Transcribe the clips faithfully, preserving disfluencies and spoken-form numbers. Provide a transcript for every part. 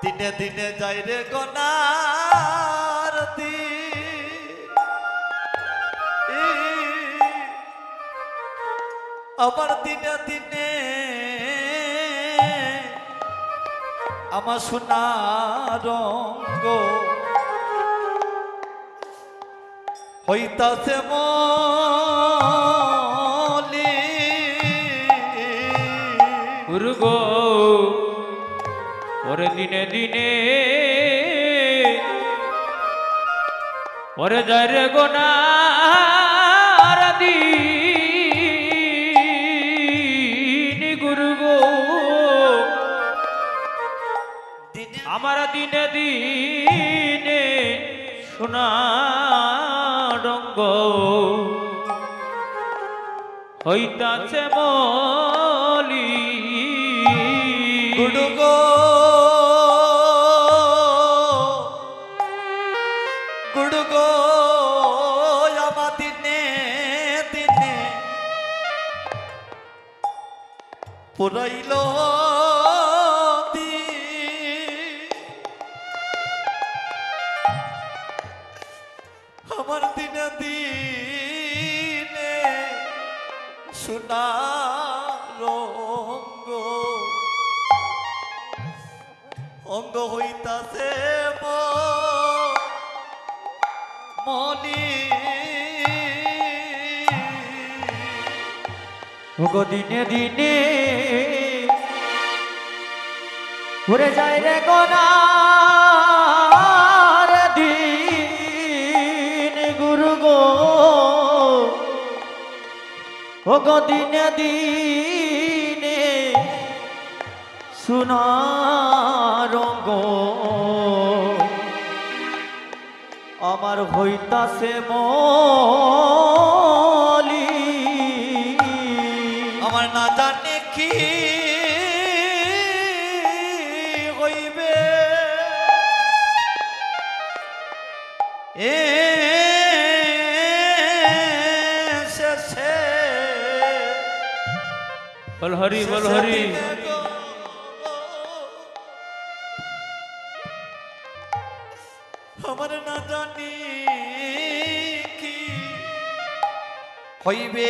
দিনে দিনে যাই রে গোনার আমার দিনে দিনে আমার সোনা রঙ্গ হইতাছে মলি উর্গো ওরে দিনে দিনে ওরে যায় রে গোনার দিন গুরু গো আমার দিনে দিনে সোনা রঙ্গ হইতাছে মলি গুরু গো গুরু গো আমার দিনে দিনে পুরাইল আমার দিনে দিনে সোনা রঙ্গ অঙ্গ হইতাছে মলি ওগো দিনে দিনে ঘুরে যায় রে গোনার দিন গুরু গো ওগো দিনে দিনে সোনা রঙ্গ আমার হইতাছে মলি আমার না জানে কি হইবে এ শেষে বল হরি বল হরি আমার না জানি কি হইবে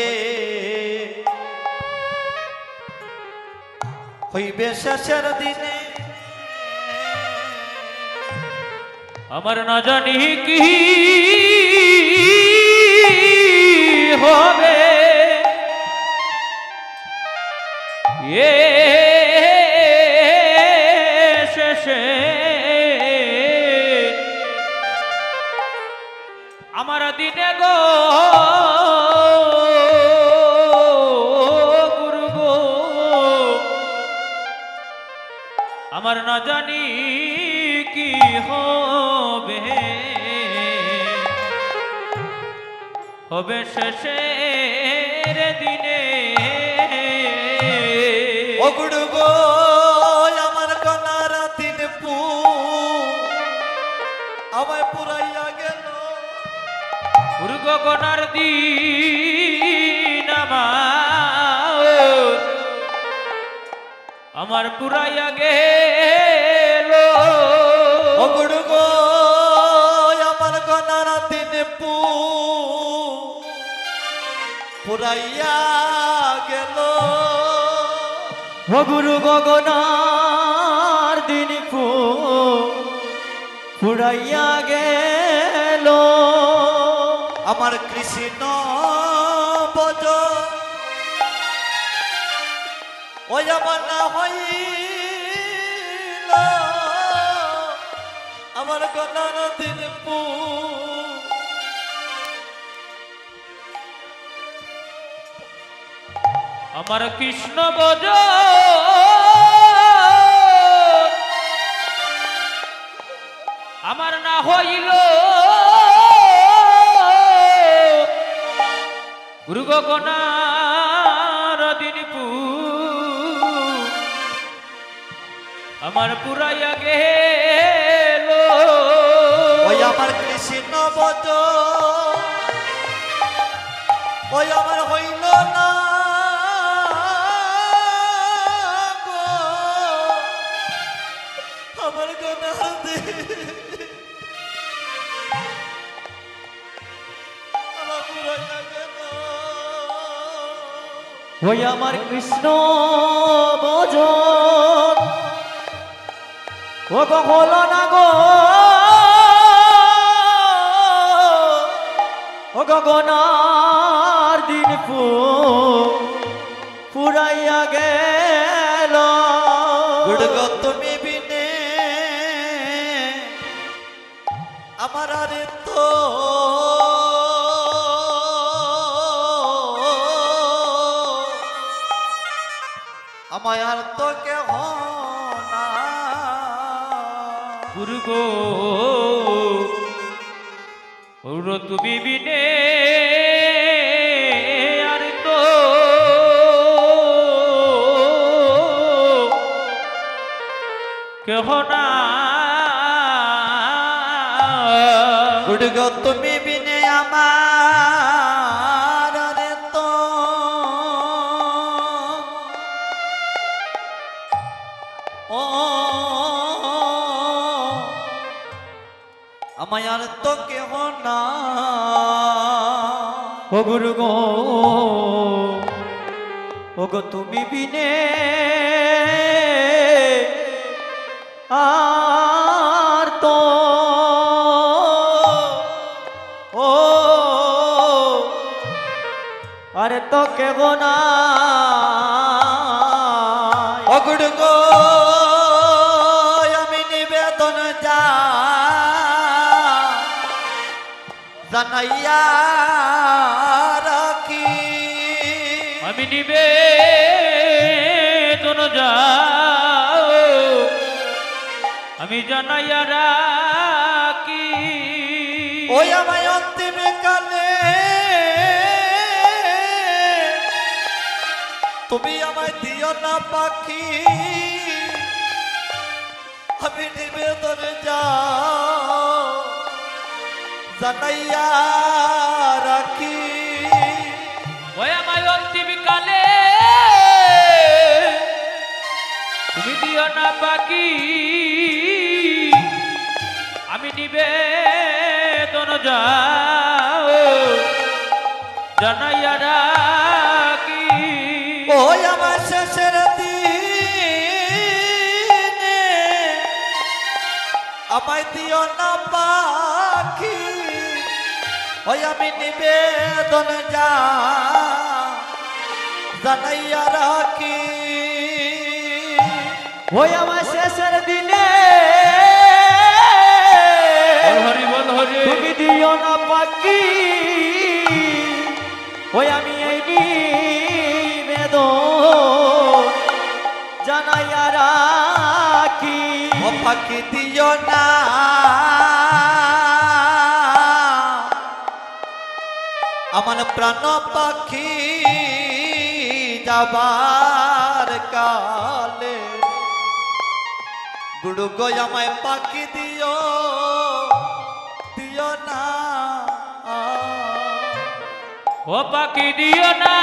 হইবে শেষের দিনে আমার না জানি কি হবে এ শেষে আমার দিনে গো গুরু গো আমার না জানি কি হবে হবে শেষের দিনে ও গুরু গো আমার কনার দিন পু আমায় পুরাইয়া গেল গুরু গো কনার দিন আমার আমার পুরাইয়া গেল ও গুরু গো আমার কনার দিন পু পুরাইয়া গেল ও গুরু গগনার দিন পু পুরাইয়া গেল আমার কৃষ্ণ বজ ওই আমার না হইল আমার গনার দিন পু আমার কৃষ্ণ বজ আমার না হইল গুরু গগনার দিন পু আমার পুরাইয়া গেল ওই আমার কৃষ্ণ বজ ওই আমার হইল না আমার গনাতে আমার পুরাইয়া গেল ওই আমার কৃষ্ণ ভজন ও গো হলো না গো ও গগনার দিন পু পুরাইয়া গেল গুড়গ তুমি বিনে আমার আরে তো আমায় আর তো কেহ না গুরুগো ওর তুমি বিনে আর তো কেহ না গুড়গ তুমি বিনে আমার আরে তো ও আমায় আর তো কেহ না ও গুরু গো ও গো তুমি বিনে আর তো ও আরে তো কেব না ও গুড়গ আমি নিবেদন যা জানাইয়া রাখি আমি নিবেদন যাও আমি জানাইয়া রাখি ওই আমায় অন্তিম কালে তুমি আমায় দিও না পাখি আমি নিবেদন যাও জানাইয়া রাখি ওই আমার অন্তিম কালে তুমি দিও না বাকি আমি নিবেদন যাও জানাইয়া রাখি ওই আমার শেষের দিনে আমায় দিও না পাখি ওই আমি নিবেদন যা জানাইয়া রাখি ওই আমার শেষের দিনে বল হরি বল হরি তুমি দিও না পাখি ওই আমি এই নিবেদন জানাইয়া রাখি ও পাখি দিও না আমার প্রাণ পাখি যাবার কালে গুড়ু গো আমায় পাখি দিও দিও না ও পাখি দিও না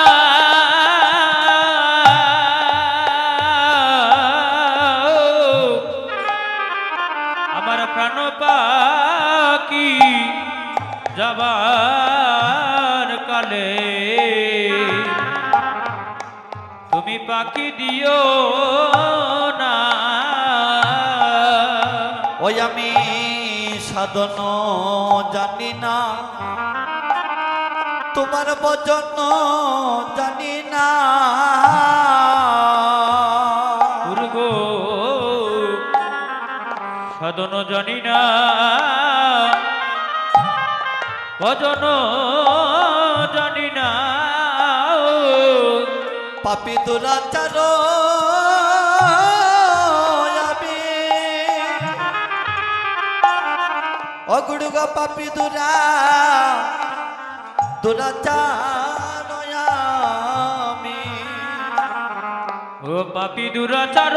আমার প্রাণ পাখি যাবার কালে তুমি পাখি দিও না ওই আমি সাধন জানি না তোমার বচন জানি না দুর্গো সাধন জানি না ভজন জানি না পাপি দুরাচার আমি অগুড়গ পাপি দুরা দুরাচার আমি ও পাপি দুরাচার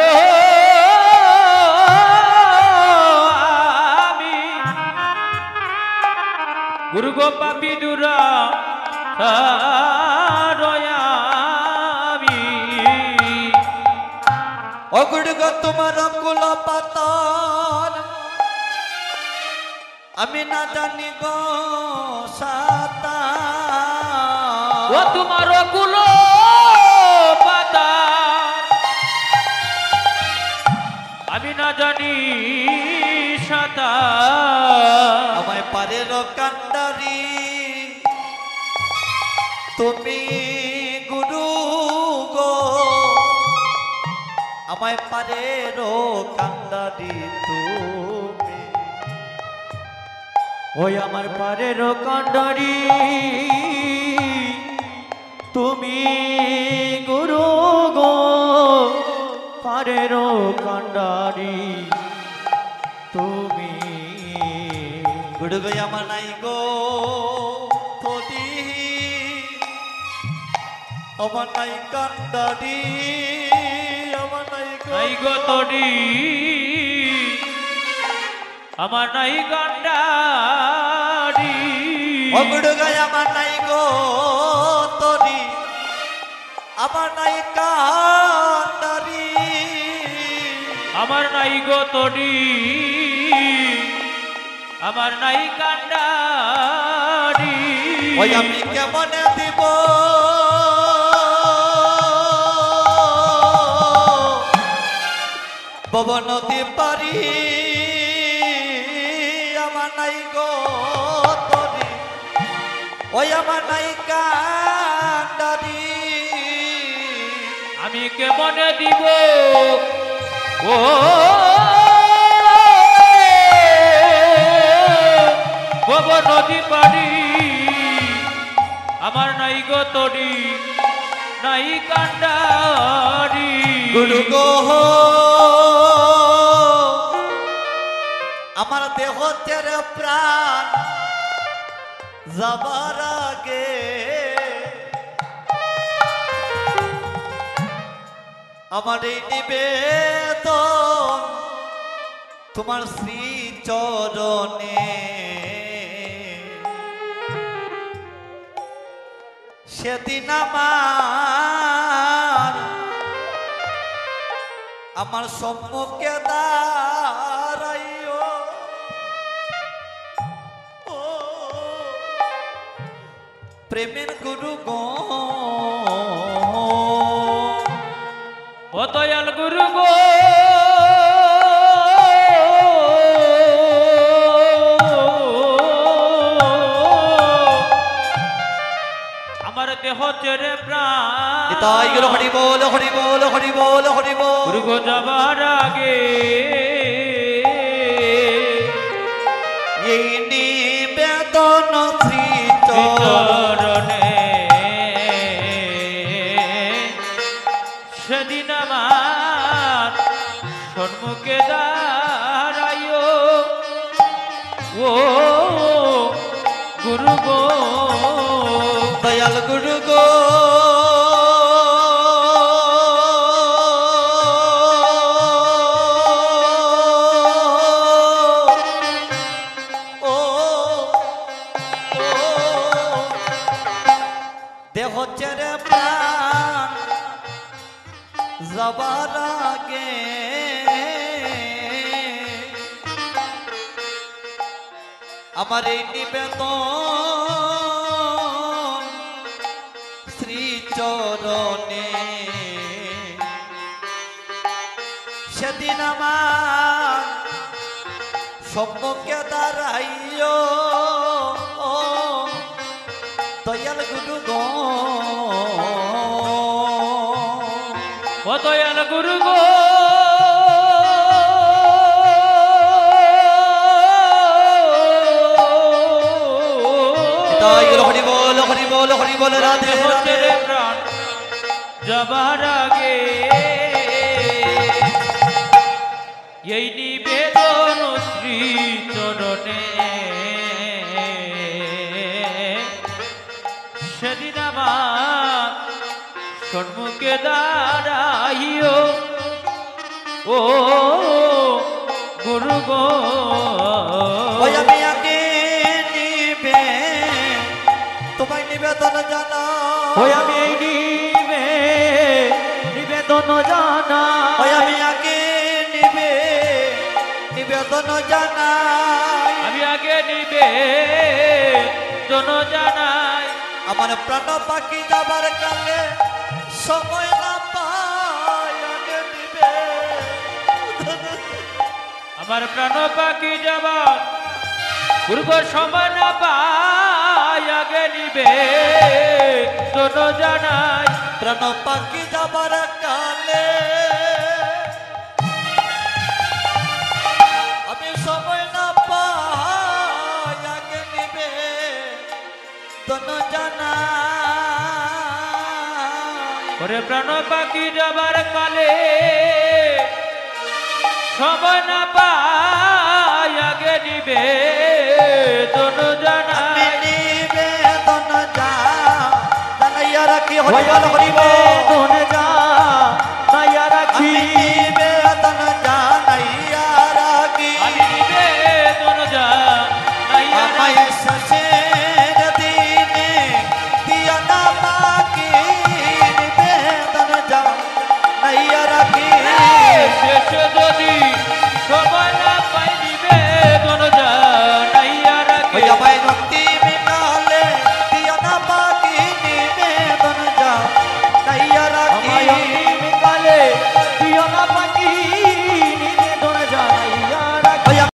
আমি গুরু গো পাপি দুরা আমি ও গুরু গো তোমার কুল পাতন আমি না জানি গো সাতা ও তোমার কুল পাতা আমি না জানি সাঁতার আমায় পারের কান্ডারি তুমি গুরু গো আমায় পারের কান্ডারি তুমি ওই আমার পারের কান্ডারি তুমি গুরু গো পারের কান্ডারি তুমি গুরু গো আমার নাই গো তোদি আমার নাই কান্ডারি আমার নাই গো নাই গো তরি আমার নাই গান্ডারি ও গুরু গো আমার নাই গো তোদি আমার নাই কান্ডারি আমার নাই গো তরি আমার নাই কান্ডারি ওই আমি কেমনে দিব পবন পারি আমার নাই গো তরি ওই আমার নাই কান্ডারি আমি কেমনে দিব ও গব নদী পারি আমার নাই গো তরি নাই কান্ডারি গুরু গো আমার দেহ তেরে প্রাণ যাবার আগে আমার এই নিবেদন তোমার শ্রী চরণে সেদিন আমার আমার সম্মুখে দাঁড়াইও ও প্রেমের গুরু গো ও দয়াল গুরু গো আমার দেহ চেরে প্রাণ তাই গেল হরি বল হরি বল হরি বল হরি বল গুরু গো যাবার আগে এই নিবেদন শ্রী চরণে সেদিন আমার সম্মুখে দাঁড়াইও ও গুরু গো দয়াল গুরু গো ও দেহ চেরে প্রাণ যাবার আগে আমার এই নিবেদন শ্রী চরণে সেদিন আমার সম্মুখে দাঁড়াইও ও দয়াল গুরু গো ও দয়াল গুরু গো তাই গেল হরি বল হরি বল হরি বল রাধে রাধে রে প্রাণ যাবার আগে এই নিবেদন শ্রী চরণে সেদিন আমার সম্মুখে দাঁড়াইও ও গুরু গো ওই আমি আগে নিবে তোমায় নিবেদন জানা ওই আমি এই নিবে নিবেদন জানা ওই আমি আগে নিবে নিবেদন জানাই আমি আগে নিবে জন জানাই আমার প্রাণ পাখি যাবার কালে সময় না পাই আগে নিবে আমার প্রাণ পাখি যাবার পূর্ব সময় না পাই আগে নিবে জন জানাই প্রাণ পাখি যাবার কালে আমি সময় না পাই আগে নিবে দন জানাই ওরে প্রাণ পাখি যাবার কালে সময় না পাই আগে নিবে জন আমি জানাই নিবে দন জানাই রাখি হরিবল হরিবল